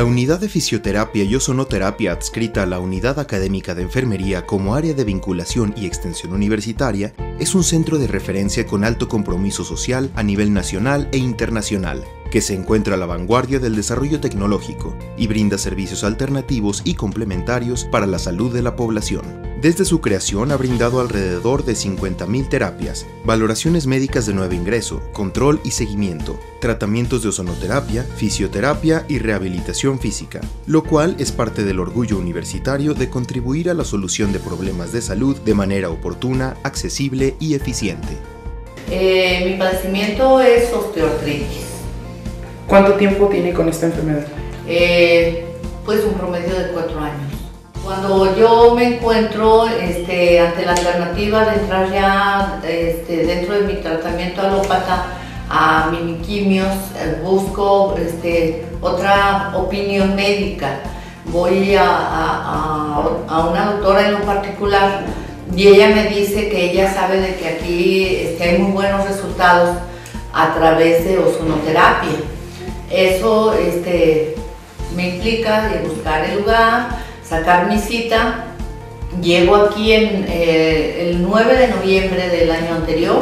unidad de fisioterapia y ozonoterapia adscrita a la Unidad Académica de Enfermería como área de vinculación y extensión universitaria es un centro de referencia con alto compromiso social a nivel nacional e internacional, que se encuentra a la vanguardia del desarrollo tecnológico y brinda servicios alternativos y complementarios para la salud de la población. Desde su creación ha brindado alrededor de 50.000 terapias, valoraciones médicas de nuevo ingreso, control y seguimiento, tratamientos de ozonoterapia, fisioterapia y rehabilitación física, lo cual es parte del orgullo universitario de contribuir a la solución de problemas de salud de manera oportuna, accesible y eficiente. Mi padecimiento es osteoartritis. ¿Cuánto tiempo tiene con esta enfermedad? Pues un promedio de 4 años. Cuando yo me encuentro ante la alternativa de entrar ya dentro de mi tratamiento alópata a miniquimios, busco otra opinión médica. Voy a una doctora en lo particular y ella me dice que ella sabe de que aquí hay muy buenos resultados a través de ozonoterapia. Eso me implica buscar el lugar, sacar mi cita. Llego aquí el 9 de noviembre del año anterior,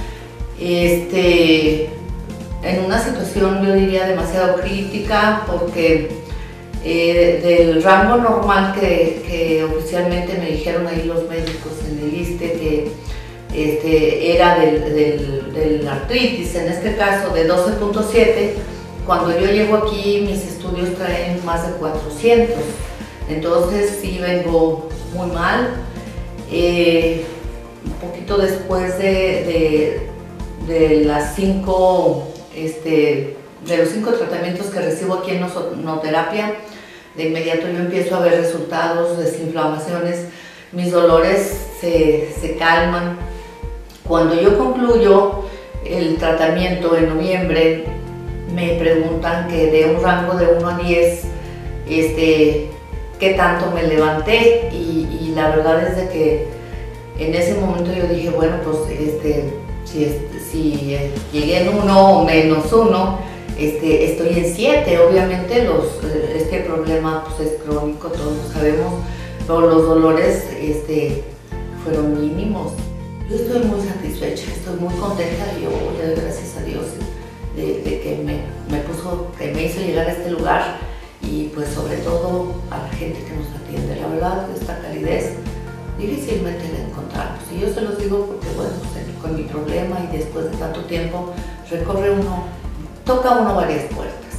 en una situación yo diría demasiado crítica porque del rango normal que oficialmente me dijeron ahí los médicos en el ISSSTE que era del artritis, en este caso de 12.7, cuando yo llego aquí mis estudios traen más de 400. Entonces sí vengo muy mal. Un poquito después de los 5 tratamientos que recibo aquí en ozonoterapia, de inmediato yo empiezo a ver resultados, desinflamaciones, mis dolores se calman. Cuando yo concluyo el tratamiento en noviembre, me preguntan que de un rango de 1 a 10, qué tanto me levanté y la verdad es de que en ese momento yo dije, bueno, pues si llegué en 1 o menos 1, estoy en 7. Obviamente este problema pues, es crónico, todos lo sabemos, pero los dolores fueron mínimos. Yo estoy muy satisfecha, estoy muy contenta y yo le doy gracias a Dios de que me hizo llegar a este lugar. Y pues sobre todo a la gente que nos atiende. La verdad, esta calidez difícilmente la encontramos. Y yo se los digo porque, bueno, con mi problema y después de tanto tiempo, toca uno varias puertas.